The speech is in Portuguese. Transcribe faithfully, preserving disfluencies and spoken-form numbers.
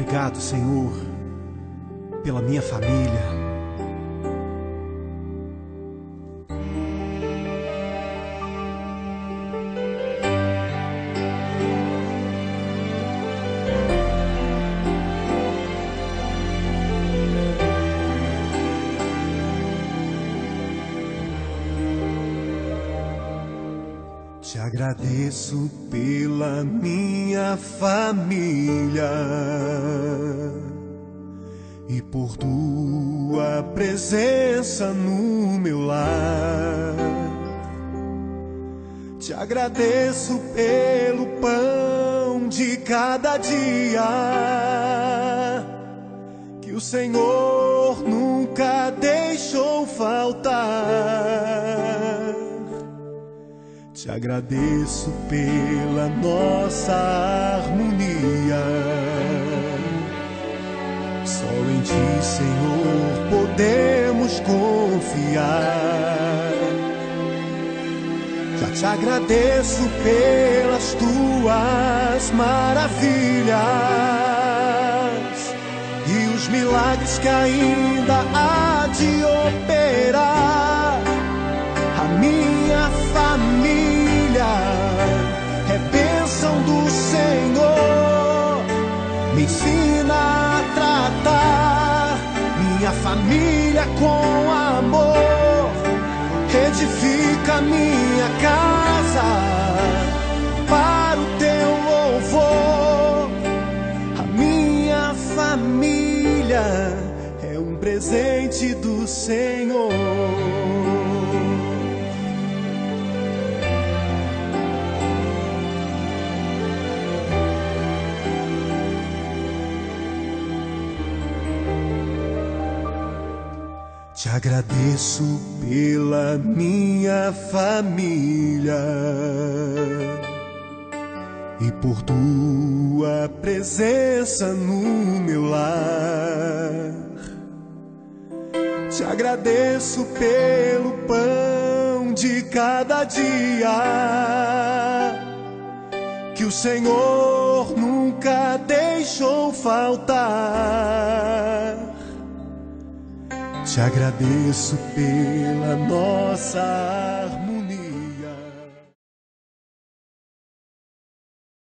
Obrigado, Senhor, pela minha família. Te agradeço pela minha família e por tua presença no meu lar. Te agradeço pelo pão de cada dia que o Senhor nunca deixou faltar. Te agradeço pela nossa harmonia. Só em Ti, Senhor, podemos confiar. Já te agradeço pelas Tuas maravilhas e os milagres que ainda há de operar. A minha família é bênção do Senhor. Me ensina a tratar minha família com amor. Edifica minha casa para o Teu louvor. A minha família é um presente do Senhor. Te agradeço pela minha família e por Tua presença no meu lar. Te agradeço pelo pão de cada dia que o Senhor nunca deixou faltar. Te agradeço pela nossa